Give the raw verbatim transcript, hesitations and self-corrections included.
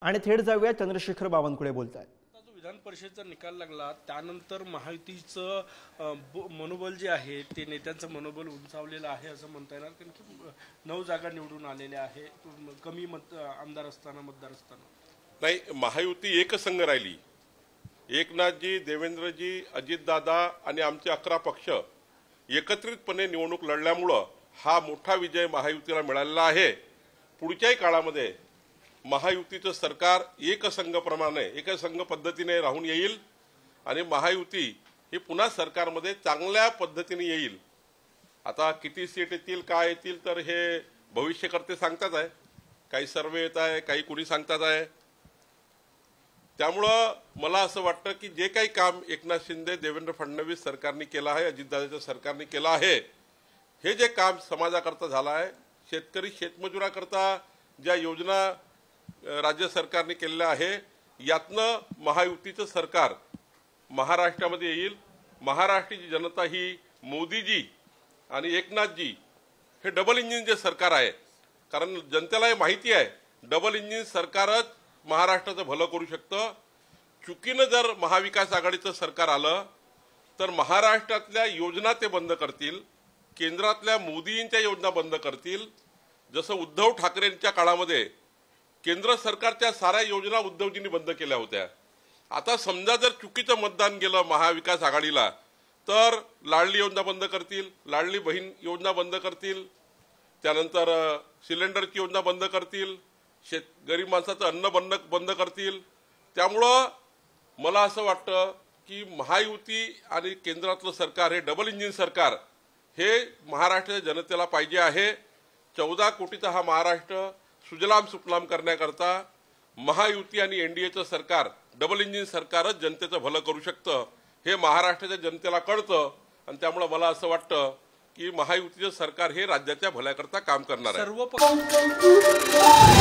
आणि थेट जाऊया चंद्रशेखर बावनकुळे बोलतायत। विधान परिषदेचा निकाल लागला त्यानंतर महायुतीचं मनोबल जे आहे ते नेत्यांचं मनोबल उंचावलेलं आहे असं म्हणता येणार, कारण की नऊ जागा निवडून आलेल्या आहे कमी मत आमदार असताना मतदार असताना। नाही, महायुती एकसंघ राहिली। एकनाथजी, देवेंद्रजी, अजितदादा आणि आमचे अकरा पक्ष एकत्रितपणे निवडणूक लढल्यामुळं हा मोठा विजय महायुतीला मिळालेला आहे। पुढच्याही काळामध्ये महायुतीचं सरकार एकसंघप्रमाणे एकसंघ पद्धतीने राहून येईल आणि महायुती ही पुन्हा सरकारमध्ये चांगल्या पद्धतीने येईल। आता किती सीट येतील काय येतील तर हे भविष्यकर्ते सांगतात आहे, काही सर्वे येत आहे, काही कुणी सांगतात आहे। त्यामुळं मला असं वाटतं की जे काही काम एकनाथ शिंदे, देवेंद्र फडणवीस सरकारने केलं आहे, अजितदादाच्या सरकारने केलं आहे, हे जे काम समाजाकरता झालं आहे, शेतकरी शेतमजुराकरता ज्या योजना राज्य सरकारने केलेल्या आहे, यातनं महायुतीचं सरकार महाराष्ट्रामध्ये येईल। महाराष्ट्राची जनता ही मोदीजी आणि एकनाथजी हे डबल इंजिनचे सरकार आहे, कारण जनतेला हे माहिती आहे डबल इंजिन सरकारच महाराष्ट्राचं भलं करू शकतं। चुकीनं जर महाविकास आघाडीचं सरकार आलं तर महाराष्ट्रातल्या योजना ते बंद करतील, केंद्रातल्या मोदींच्या योजना बंद करतील। जसं उद्धव ठाकरेंच्या काळामध्ये केंद्र सरकारच्या साऱ्या योजना उद्धवजींनी बंद केल्या होत्या। आता समजा जर चुकीचं मतदान गेलं महाविकास आघाडीला तर लाडली योजना बंद करतील, लाडली बहीण योजना बंद करतील, त्यानंतर सिलेंडरची योजना बंद करतील, शेत गरीब माणसाचं अन्न बंद बंद करतील। त्यामुळं मला असं वाटतं की महायुती आणि केंद्रातलं सरकार हे डबल इंजिन सरकार हे महाराष्ट्राच्या जनतेला पाहिजे आहे। चौदा कोटीचा हा महाराष्ट्र सुजलाम सुफलाम करण्याकरता महायुती आणि एनडीएचं सरकार डबल इंजिन सरकारच जनतेचं भलं करू शकतं हे महाराष्ट्राच्या जनतेला कळतं आणि त्यामुळे मला असं वाटतं की महायुतीचं सरकार हे राज्याच्या भल्याकरता काम करणार आहे।